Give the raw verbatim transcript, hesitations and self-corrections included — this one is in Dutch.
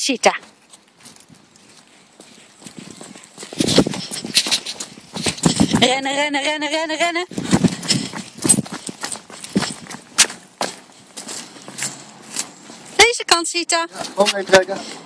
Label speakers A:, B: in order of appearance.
A: Sita. Rennen, rennen, rennen, rennen, rennen. Deze kant, Sita.
B: Ja, gewoon meetrekken.